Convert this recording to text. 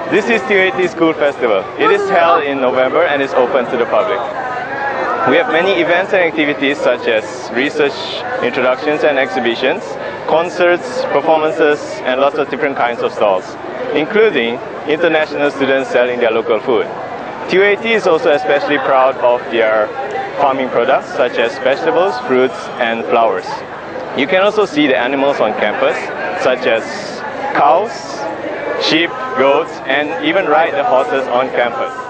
This is TUAT School Festival. It is held in November and is open to the public. We have many events and activities such as research introductions and exhibitions, concerts, performances, and lots of different kinds of stalls, including international students selling their local food. TUAT is also especially proud of their farming products such as vegetables, fruits, and flowers. You can also see the animals on campus such as cows, sheep, goats, and even ride the horses on campus.